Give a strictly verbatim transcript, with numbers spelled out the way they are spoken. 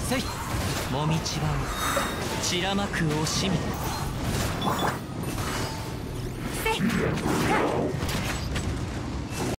せいもみちばを散らまく惜しみ。せい